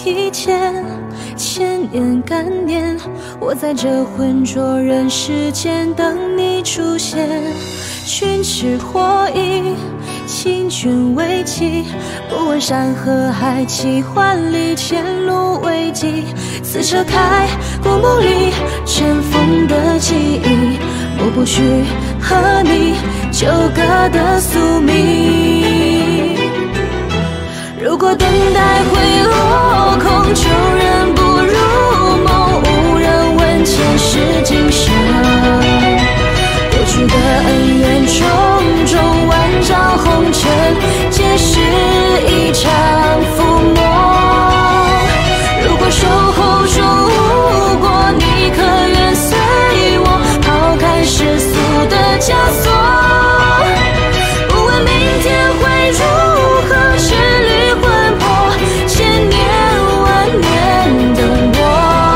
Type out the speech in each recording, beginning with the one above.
一天，千年干念，我在这浑浊人世间等你出现。君赤火影，请君为记，不问山河海，奇幻里前路危急。此车开，古墓里尘封的记忆，我不去和你纠葛的宿命。如果等待会落空，旧人不入梦，无人问前世今生。过去的恩怨种种，万丈红尘，皆是一场浮梦。如果守候中无果，你可愿随我抛开世俗的枷锁？不问明天会如何，支离魂魄，千年万年等我。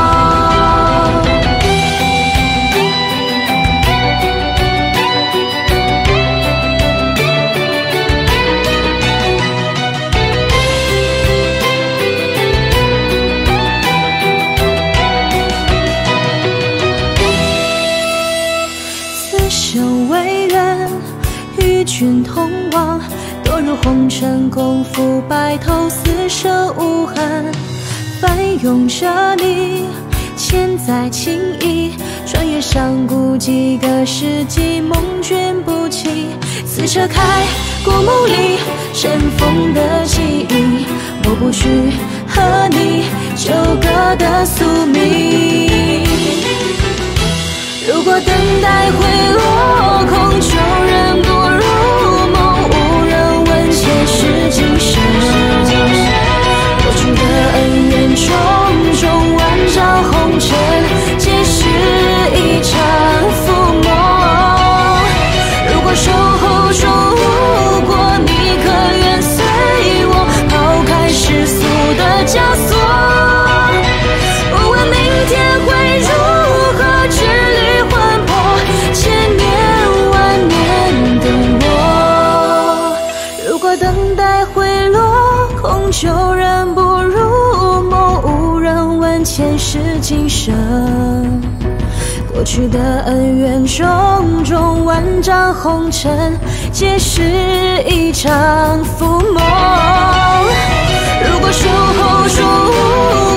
此生为缘，与君同往，堕入红尘，功夫白头，厮守无憾。翻涌着你千载情谊，穿越上古几个世纪，梦卷不起。此车开，古墓里尘封的记忆，我不去和你纠葛的宿命。如果等待会落空，旧人不入梦，无人问前世今生。过去的恩怨种种，万丈红尘，皆是一场浮梦。如果守候中无果，你可愿随我抛开世俗的枷锁？不问明天会如何，支离魂魄，千年万年等我。如果等待会落空，旧人不入梦，无人问前世今生。过去的恩怨种种，万丈红尘，皆是一场浮梦。如果守候中无